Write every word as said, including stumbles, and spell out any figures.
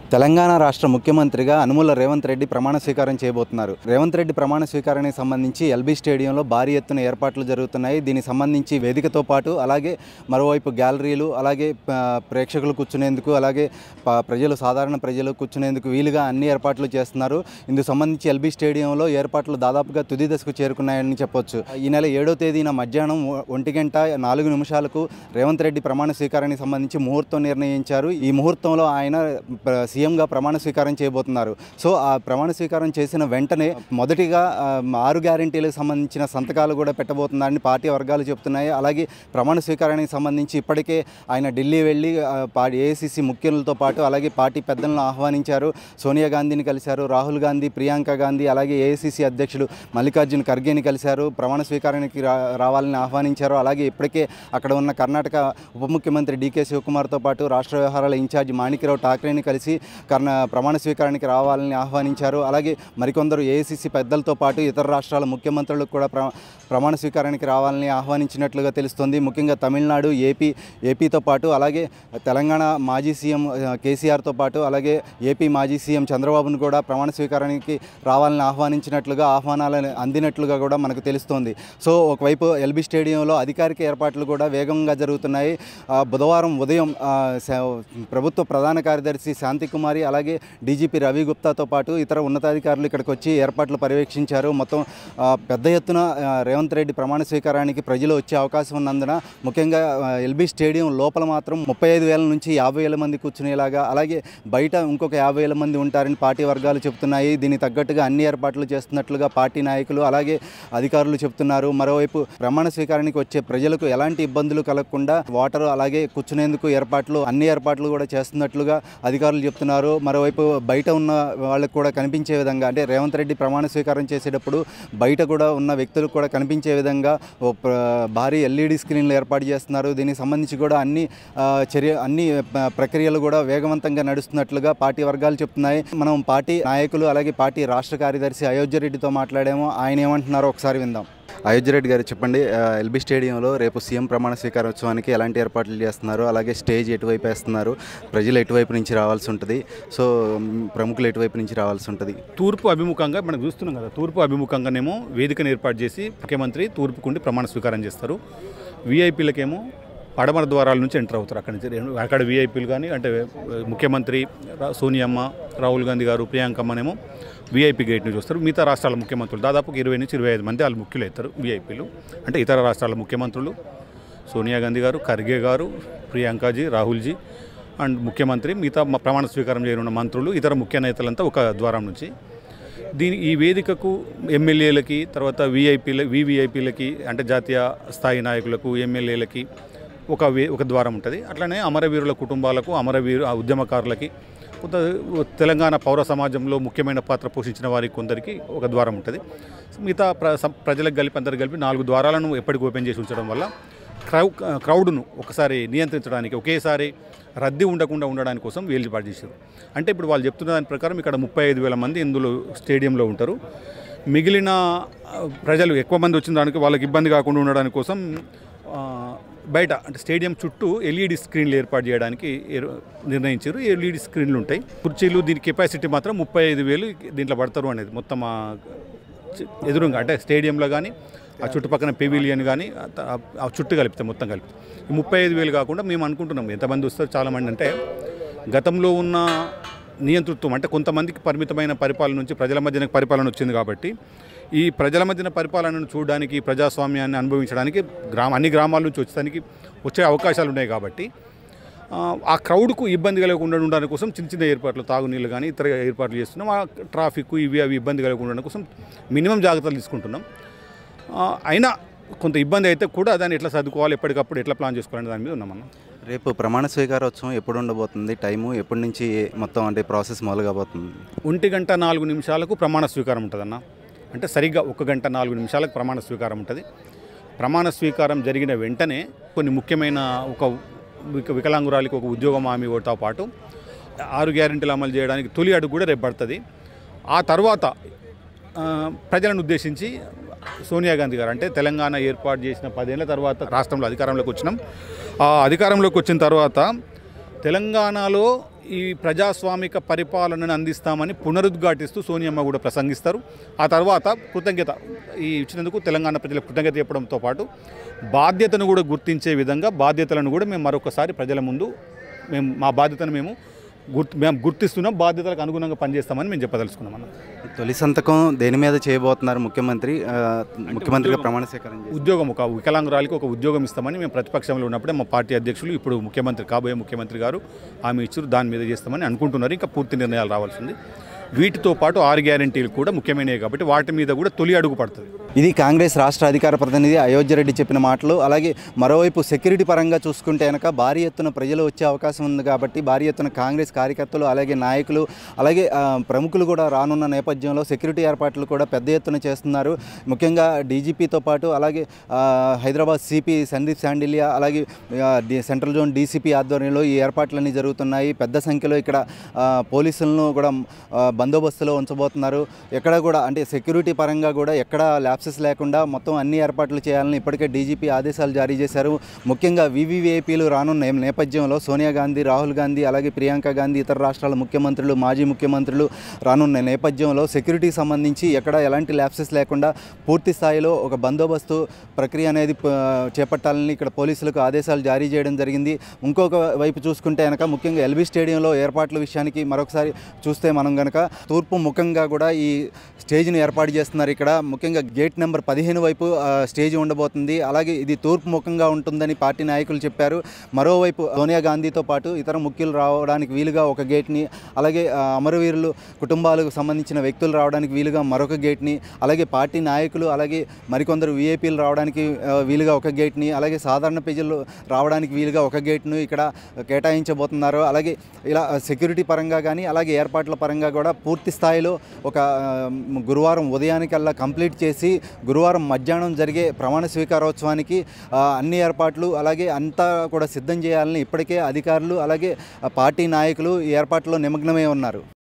తెలంగాణ రాష్ట్ర ముఖ్యమంత్రిగా అనుముల రేవంత్ రెడ్డి ప్రమాణ స్వీకారం చేయబోతున్నారు. రేవంత్ రెడ్డి ప్రమాణ స్వీకారానికి సంబంధించి ఎల్బీ స్టేడియంలో భారీ ఎత్తున ఏర్పాట్లు జరుగుతున్నాయి. దీనికి సంబంధించి వేదికతో పాటు అలాగే మరోవైపు గ్యాలరీలు, అలాగే ప్రేక్షకులు కూర్చునేందుకు, అలాగే ప్రజలు సాధారణ ప్రజలు కూర్చునేందుకు వీలుగా అన్ని ఏర్పాట్లు చేస్తున్నారు. ఇందుకు సంబంధించి ఎల్బీ స్టేడియంలో ఏర్పాట్లు దాదాపుగా తుది దశకు చేరుకున్నాయని చెప్పొచ్చు. ఈ నెల ఏడో తేదీన మధ్యాహ్నం ఒంటి గంట నాలుగు నిమిషాలకు రేవంత్ రెడ్డి ప్రమాణ స్వీకారానికి సంబంధించి ముహూర్తం నిర్ణయించారు. ఈ ముహూర్తంలో ఆయన సీఎంగా ప్రమాణ స్వీకారం చేయబోతున్నారు. సో ఆ ప్రమాణ స్వీకారం చేసిన వెంటనే మొదటిగా ఆరు గ్యారెంటీలకు సంబంధించిన సంతకాలు కూడా పెట్టబోతున్నారని పార్టీ వర్గాలు చెబుతున్నాయి. అలాగే ప్రమాణ స్వీకారానికి సంబంధించి ఇప్పటికే ఆయన ఢిల్లీ వెళ్ళి ఏఐసీసీ ముఖ్యులతో పాటు అలాగే పార్టీ పెద్దలను ఆహ్వానించారు. సోనియా గాంధీని కలిశారు, రాహుల్ గాంధీ, ప్రియాంక గాంధీ, అలాగే ఏఐసీసీ అధ్యక్షుడు మల్లికార్జున్ ఖర్గేని కలిశారు. ప్రమాణ స్వీకారానికి రావాలని ఆహ్వానించారు. అలాగే ఇప్పటికే అక్కడ ఉన్న కర్ణాటక ఉప ముఖ్యమంత్రి డీకే శివకుమార్తో పాటు రాష్ట్ర వ్యవహారాల ఇన్ఛార్జ్ మాణిక్యరావు ఠాక్రేని కలిసి కర్ణ ప్రమాణ స్వీకారానికి రావాలని ఆహ్వానించారు. అలాగే మరికొందరు ఏఐసీసీ పెద్దలతో పాటు ఇతర రాష్ట్రాల ముఖ్యమంత్రులకు కూడా ప్ర ప్రమాణ స్వీకారానికి రావాలని ఆహ్వానించినట్లుగా తెలుస్తుంది. ముఖ్యంగా తమిళనాడు, ఏపీ ఏపీతో పాటు అలాగే తెలంగాణ మాజీ సీఎం కేసీఆర్తో పాటు అలాగే ఏపీ మాజీ సీఎం చంద్రబాబును కూడా ప్రమాణ స్వీకారానికి రావాలని ఆహ్వానించినట్లుగా ఆహ్వానాలను అందినట్లుగా కూడా మనకు తెలుస్తోంది. సో ఒకవైపు ఎల్బీ స్టేడియంలో అధికారిక ఏర్పాట్లు కూడా వేగంగా జరుగుతున్నాయి. బుధవారం ఉదయం ప్రభుత్వ ప్రధాన కార్యదర్శి శాంతి కుమారి అలాగే డీజీపీ రవి గుప్తాతో పాటు ఇతర ఉన్నతాధికారులు ఇక్కడికి వచ్చి ఏర్పాట్లు పర్యవేక్షించారు. మొత్తం పెద్ద ఎత్తున రేవంత్ రెడ్డి ప్రమాణ స్వీకారానికి ప్రజలు వచ్చే అవకాశం ఉన్నందున ముఖ్యంగా ఎల్బీ స్టేడియం లోపల మాత్రం ముప్పై ఐదు వేల నుంచి యాభై వేల మంది కూర్చునేలాగా, అలాగే బయట ఇంకొక యాభై వేల మంది ఉంటారని పార్టీ వర్గాలు చెబుతున్నాయి. దీనికి తగ్గట్టుగా అన్ని ఏర్పాట్లు చేస్తున్నట్లుగా పార్టీ నాయకులు అలాగే అధికారులు చెబుతున్నారు. మరోవైపు ప్రమాణ స్వీకారానికి వచ్చే ప్రజలకు ఎలాంటి ఇబ్బందులు కలగకుండా వాటర్ అలాగే కూర్చునేందుకు ఏర్పాట్లు అన్ని ఏర్పాట్లు కూడా చేస్తున్నట్లుగా అధికారులు చెప్తున్నారు. మరోవైపు బయట ఉన్న వాళ్ళకు కూడా కనిపించే విధంగా, అంటే రేవంత్ రెడ్డి ప్రమాణ స్వీకారం చేసేటప్పుడు బయట కూడా ఉన్న వ్యక్తులకు కూడా కనిపించే విధంగా భారీ ఎల్ఈడి స్క్రీన్లు ఏర్పాటు చేస్తున్నారు. దీనికి సంబంధించి కూడా అన్ని చర్య అన్ని ప్రక్రియలు కూడా వేగవంతంగా నడుస్తున్నట్లుగా పార్టీ వర్గాలు చెప్తున్నాయి. మనం పార్టీ నాయకులు అలాగే పార్టీ రాష్ట్ర కార్యదర్శి అయోధ్య రెడ్డితో మాట్లాడాము. ఆయన ఏమంటున్నారో ఒకసారి విందాం. అయోధ్య రెడ్డి గారు చెప్పండి, ఎల్బీ స్టేడియంలో రేపు సీఎం ప్రమాణ స్వీకారోత్సవానికి ఎలాంటి ఏర్పాట్లు చేస్తున్నారు, అలాగే స్టేజ్ ఎటువైపు వేస్తున్నారు, ప్రజలు ఎటువైపు నుంచి రావాల్సి ఉంటుంది, సో ప్రముఖులు ఎటువైపు నుంచి రావాల్సి ఉంటుంది? తూర్పు అభిముఖంగా మనం చూస్తున్నాం కదా, తూర్పు అభిముఖంగానేమో వేదికను ఏర్పాటు చేసి ముఖ్యమంత్రి తూర్పుకుండి ప్రమాణ స్వీకారం చేస్తారు. వీఐపీలకేమో పడమర ద్వారాల నుంచి ఎంటర్ అవుతారు. అక్కడి నుంచి అక్కడ వీఐపీలు కానీ అంటే ముఖ్యమంత్రి సోనియమ్మ, రాహుల్ గాంధీ గారు, ప్రియాంకమ్మనేమో వీఐపీ గేట్ నుంచి వస్తారు. మిగతా రాష్ట్రాల ముఖ్యమంత్రులు దాదాపు ఇరవై నుంచి ఇరవై ఐదు మంది వాళ్ళు ముఖ్యులు అవుతారు వీఐపీలు. అంటే ఇతర రాష్ట్రాల ముఖ్యమంత్రులు సోనియా గాంధీ గారు, ఖర్గే గారు, ప్రియాంకాజీ, రాహుల్జీ అండ్ ముఖ్యమంత్రి, మిగతా ప్రమాణ స్వీకారం చేయనున్న మంత్రులు, ఇతర ముఖ్య నేతలంతా ఒక ద్వారం నుంచి. దీని ఈ వేదికకు ఎమ్మెల్యేలకి, తర్వాత వీఐపీల వీవీఐపీలకి అంటే జాతీయ స్థాయి నాయకులకు, ఎమ్మెల్యేలకి ఒక వే ఒక ద్వారం ఉంటుంది. అట్లనే అమరవీరుల కుటుంబాలకు, అమరవీరు ఉద్యమకారులకి, కొంత తెలంగాణ పౌర సమాజంలో ముఖ్యమైన పాత్ర పోషించిన వారికి కొందరికి ఒక ద్వారం ఉంటుంది. మిగతా ప్ర ప్రజలకు కలిపి అందరికి కలిపి నాలుగు ద్వారాలను ఎప్పటికి ఓపెన్ చేసి ఉంచడం వల్ల క్రౌ క్రౌడ్ను ఒకసారి నియంత్రించడానికి, ఒకేసారి రద్దీ ఉండకుండా ఉండడానికి కోసం వీలు ఏర్పాటు చేశారు. అంటే ఇప్పుడు వాళ్ళు చెప్తున్న దాని ప్రకారం ఇక్కడ ముప్పై ఐదు వేల మంది ఇందులో స్టేడియంలో ఉంటారు. మిగిలిన ప్రజలు ఎక్కువ మంది వచ్చిన దానికి వాళ్ళకి ఇబ్బంది కాకుండా ఉండడానికి కోసం బయట అంటే స్టేడియం చుట్టూ ఎల్ఈడి స్క్రీన్లు ఏర్పాటు చేయడానికి నిర్ణయించారు. ఎల్ఈడి స్క్రీన్లు ఉంటాయి. కుర్చీలు దీని కెపాసిటీ మాత్రం ముప్పై ఐదు వేలు దీంట్లో పడతారు అనేది మొత్తం ఎదురుగా అంటే స్టేడియంలో కానీ ఆ చుట్టుపక్కల పెవిలియన్ కానీ ఆ చుట్టూ కలిపితే మొత్తం కలిపితే ముప్పై ఐదు వేలు కాకుండా మేము అనుకుంటున్నాం ఎంతమంది వస్తారు చాలామంది అంటే గతంలో ఉన్న నియంతృత్వం అంటే కొంతమందికి పరిమితమైన పరిపాలన నుంచి ప్రజల మధ్యన పరిపాలన వచ్చింది కాబట్టి ఈ ప్రజల మధ్యన పరిపాలనను చూడడానికి, ప్రజాస్వామ్యాన్ని అనుభవించడానికి గ్రామ అన్ని గ్రామాల నుంచి వచ్చేదానికి వచ్చే అవకాశాలు ఉన్నాయి కాబట్టి ఆ క్రౌడ్కు ఇబ్బంది కలగకుండా ఉండడానికి కోసం చిన్న చిన్న ఏర్పాట్లు, తాగునీళ్ళు కానీ ఇతర ఏర్పాట్లు చేస్తున్నాం. ఆ ట్రాఫిక్ ఇవి అవి ఇబ్బంది కలగకుండా ఉండడం కోసం మినిమం జాగ్రత్తలు తీసుకుంటున్నాం. అయినా కొంత ఇబ్బంది అయితే కూడా దాన్ని ఎట్లా సర్దుకోవాలి, ఎప్పటికప్పుడు ఎట్లా ప్లాన్ చేసుకోవాలని దాని మీద ఉన్నామన్నా. రేపు ప్రమాణ స్వీకారోత్సవం ఎప్పుడు ఉండబోతుంది, టైము ఎప్పటి నుంచి మొత్తం అంటే ప్రాసెస్ మొదలు కాబోతుంది? ఒంటి గంట నాలుగు నిమిషాలకు ప్రమాణ స్వీకారం ఉంటుందన్న. అంటే సరిగ్గా ఒక గంట నాలుగు నిమిషాలకు ప్రమాణ స్వీకారం ఉంటుంది. ప్రమాణ స్వీకారం జరిగిన వెంటనే కొన్ని ముఖ్యమైన ఒక వికలాంగురాలికి ఒక ఉద్యోగం హామీ ఓటుతో పాటు ఆరు గ్యారెంటీలు అమలు చేయడానికి తొలి అడుగు కూడా రేపు పడుతుంది. ఆ తర్వాత ప్రజలను ఉద్దేశించి సోనియా గాంధీ గారు అంటే తెలంగాణ ఏర్పాటు చేసిన పదేళ్ల తర్వాత రాష్ట్రంలో అధికారంలోకి వచ్చినాం. ఆ అధికారంలోకి వచ్చిన తర్వాత తెలంగాణలో ఈ ప్రజాస్వామిక పరిపాలనను అందిస్తామని పునరుద్ఘాటిస్తూ సోనియమ్మ కూడా ప్రసంగిస్తారు. ఆ తర్వాత కృతజ్ఞత ఈ ఇచ్చినందుకు తెలంగాణ ప్రజలకు కృతజ్ఞత చెప్పడంతో పాటు బాధ్యతను కూడా గుర్తించే విధంగా బాధ్యతలను కూడా మేము మరొకసారి ప్రజల ముందు మేము మా బాధ్యతను మేము గుర్తు మేము గుర్తిస్తున్నాం, బాధ్యతలకు అనుగుణంగా పనిచేస్తామని మేము చెప్పదలుచుకున్నాం అన్న. తొలి సంతకం దేని మీద చేయబోతున్నారు ముఖ్యమంత్రి ఆ, ముఖ్యమంత్రిగా ప్రమాణ స్వీకారం చేసి? ఉద్యోగం ఒక వికలాంగురాలికి ఒక ఉద్యోగం ఇస్తామని మేము ప్రతిపక్షంలో ఉన్నప్పుడే మా పార్టీ అధ్యక్షులు ఇప్పుడు ముఖ్యమంత్రి కాబోయే ముఖ్యమంత్రి గారు హామీ ఇచ్చారు. దాని మీద చేస్తామని అనుకుంటున్నారు. ఇంకా పూర్తి నిర్ణయాలు రావాల్సింది. వీటితో పాటు ఆరు గ్యారెంటీలు కూడా ముఖ్యమైనవి కాబట్టి వాటి మీద కూడా తొలి అడుగు పడుతుంది. ఇది కాంగ్రెస్ రాష్ట్ర అధికార ప్రతినిధి అయోధ్య రెడ్డి చెప్పిన మాటలు. అలాగే మరోవైపు సెక్యూరిటీ పరంగా చూసుకుంటే కనుక భారీ ఎత్తున ప్రజలు వచ్చే అవకాశం ఉంది కాబట్టి భారీ ఎత్తున కాంగ్రెస్ కార్యకర్తలు అలాగే నాయకులు అలాగే ఆ, ప్రముఖులు కూడా రానున్న నేపథ్యంలో సెక్యూరిటీ ఏర్పాట్లు కూడా పెద్ద ఎత్తున చేస్తున్నారు. ముఖ్యంగా డీజీపీతో పాటు అలాగే ఆ, హైదరాబాద్ సిపి సందీప్ శాండిలియా అలాగే ఆ, డి- సెంట్రల్ జోన్ డీసీపీ ఆధ్వర్యంలో ఈ ఏర్పాట్లన్నీ జరుగుతున్నాయి. పెద్ద సంఖ్యలో ఇక్కడ ఆ, పోలీసులను కూడా ఆ, బందోబస్తులో ఉంచబోతున్నారు. ఎక్కడ కూడా అంటే సెక్యూరిటీ పరంగా కూడా ఎక్కడ ల్యాప్సెస్ లేకుండా మొత్తం అన్ని ఏర్పాట్లు చేయాలని ఇప్పటికే డీజీపీ ఆదేశాలు జారీ చేశారు. ముఖ్యంగా వీవీవీఐపీలు రానున్న నే- నేపథ్యంలో సోనియా గాంధీ, రాహుల్ గాంధీ అలాగే ప్రియాంక గాంధీ ఇతర రాష్ట్రాల ముఖ్యమంత్రులు, మాజీ ముఖ్యమంత్రులు రానున్న నేపథ్యంలో సెక్యూరిటీకి సంబంధించి ఎక్కడ ఎలాంటి ల్యాప్సెస్ లేకుండా పూర్తి స్థాయిలో ఒక బందోబస్తు ప్రక్రియ అనేది ప- చేపట్టాలని ఇక్కడ పోలీసులకు ఆదేశాలు జారీ చేయడం జరిగింది. ఇంకొక వైపు చూసుకుంటే కనుక ముఖ్యంగా ఎల్బీ స్టేడియంలో ఏర్పాట్ల విషయానికి మరొకసారి చూస్తే మనం కనుక తూర్పు ముఖంగా కూడా ఈ స్టేజ్ని ఏర్పాటు చేస్తున్నారు. ఇక్కడ ముఖ్యంగా గేట్ నెంబర్ పదిహేను వైపు ఆ, స్టేజ్ ఉండబోతుంది. అలాగే ఇది తూర్పు ముఖంగా ఉంటుందని పార్టీ నాయకులు చెప్పారు. మరోవైపు సోనియా గాంధీతో పాటు ఇతర ముఖ్యులు రావడానికి వీలుగా ఒక గేట్ని, అలాగే ఆ, అమరవీరులు కుటుంబాలకు సంబంధించిన వ్యక్తులు రావడానికి వీలుగా మరొక గేట్ని, అలాగే పార్టీ నాయకులు అలాగే మరికొందరు వీఐపీలు రావడానికి ఆ, వీలుగా ఒక గేట్ని, అలాగే సాధారణ ప్రజలు రావడానికి వీలుగా ఒక గేట్ను ఇక్కడ కేటాయించబోతున్నారు. అలాగే ఇలా సెక్యూరిటీ పరంగా కానీ అలాగే ఏర్పాట్ల పరంగా కూడా పూర్తి స్థాయిలో ఒక ఆ, గురువారం ఉదయానికల్లా కంప్లీట్ చేసి గురువారం మధ్యాహ్నం జరిగే ప్రమాణ స్వీకారోత్సవానికి ఆ, అన్ని ఏర్పాట్లు అలాగే అంతా కూడా సిద్ధం చేయాలని ఇప్పటికే అధికారులు అలాగే ఆ, పార్టీ నాయకులు ఈ ఏర్పాట్లో నిమగ్నమై ఉన్నారు.